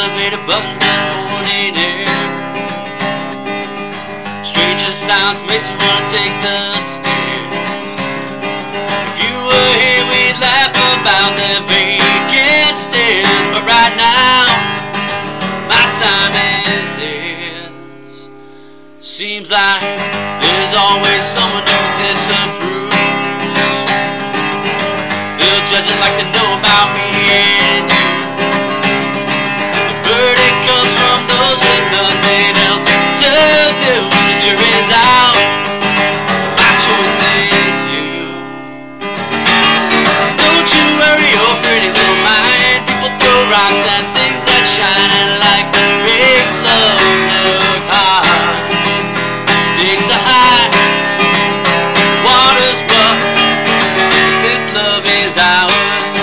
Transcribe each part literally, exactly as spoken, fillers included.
elevator buttons and morning air. Stranger sounds makes me wanna take the stairs. If you were here, we'd laugh about the vacant stairs. But right now, my time is theirs. Seems like there's always someone who disapproves. They'll judge it like they know about me and you. The verdict comes from those with nothing else to do. The jury's out, my choice is you. So don't you worry your pretty little mind. People throw rocks at things that shine, and life makes love look hard. Stakes are high, water's rough, but this love is ours.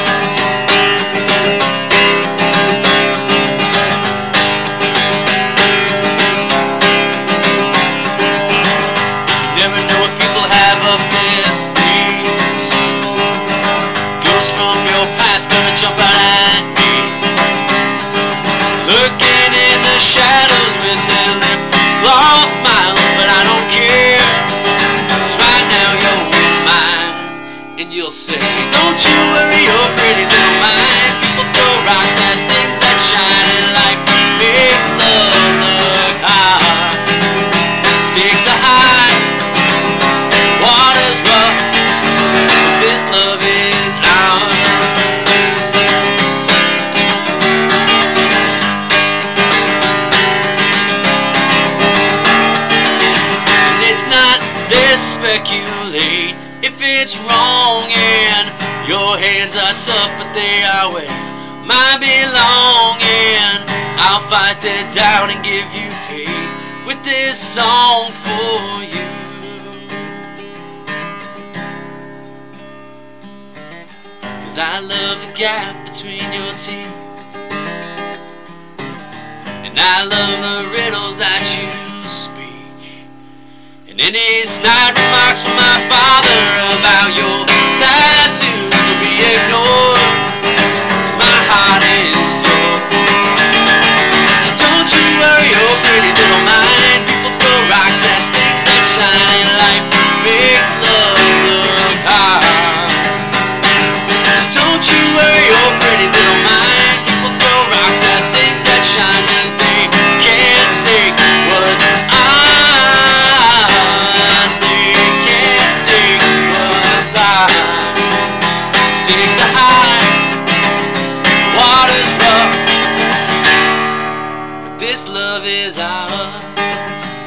You never know what people have up their sleeves. Ghosts from your past gonna jump out at me, lurking in the shadows with their lip gloss smiles. But I don't care, 'cause right now you're mine. And you'll say, don't you worry your pretty little mind. People throw rocks at things that shine, and life makes love look hard. Stakes are high, water's rough, but this love is ours. And it's not this speculate if it's wrong, and your hands are tough, but they are where mine belong. And I'll fight the doubt and give you faith with this song for you. 'Cause I love the gap between your teeth, and I love the riddles that you speak. And any snide remarks from my father about your tattoos will be ignored, 'cause my heart is yours. So don't you worry your pretty little mind. People throw rocks at things that shine, and life makes love look hard. So don't you worry your pretty little mind. People throw rocks at things that shine, and they can't take what's ours. Stakes are high, water's rough, but this love is ours.